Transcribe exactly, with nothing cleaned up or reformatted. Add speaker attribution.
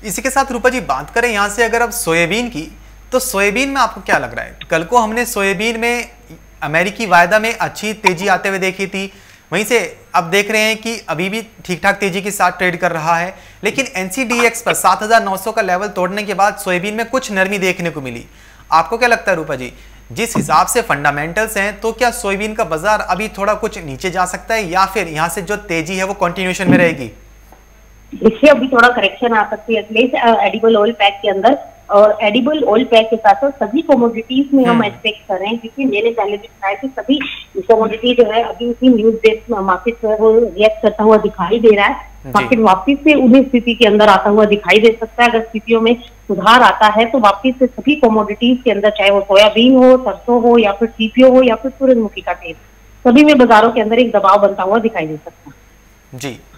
Speaker 1: इसी के साथ रूपा जी बात करें यहाँ से अगर अब सोयाबीन की, तो सोयाबीन में आपको क्या लग रहा है? कल को हमने सोयाबीन में अमेरिकी वायदा में अच्छी तेजी आते हुए देखी थी, वहीं से अब देख रहे हैं कि अभी भी ठीक ठाक तेजी के साथ ट्रेड कर रहा है, लेकिन एनसीडीएक्स पर सात हज़ार नौ सौ का लेवल तोड़ने के बाद सोयाबीन में कुछ नरमी देखने को मिली। आपको क्या लगता है रूपा जी, जिस हिसाब से फंडामेंटल्स हैं, तो क्या सोयाबीन का बाजार अभी थोड़ा कुछ नीचे जा सकता है या फिर यहाँ से जो तेजी है वो कंटिन्यूएशन में रहेगी?
Speaker 2: देखिए अभी थोड़ा करेक्शन आ सकती है एडिबल ऑयल पैक के अंदर, और एडिबल ऑयल पैक के साथ साथ सभी कमोडिटीज में हम एक्सपेक्ट कर रहे हैं, क्योंकि मैंने पहले भी बताया कि सभी कमोडिटी जो है अभी उसी न्यूज बेस्ड मार्केट जो है वो रिएक्ट करता हुआ दिखाई दे रहा है। मार्केट वापस से उन्हीं स्थिति के अंदर आता हुआ दिखाई दे सकता है। अगर स्थितियों में सुधार आता है तो वापस से सभी कमोडिटीज के अंदर, चाहे वो सोयाबीन हो, सरसों हो, या फिर सीपीओ हो, या फिर सूरजमुखी का तेल, सभी में बाजारों के अंदर एक दबाव बनता हुआ दिखाई दे सकता है।
Speaker 1: जी।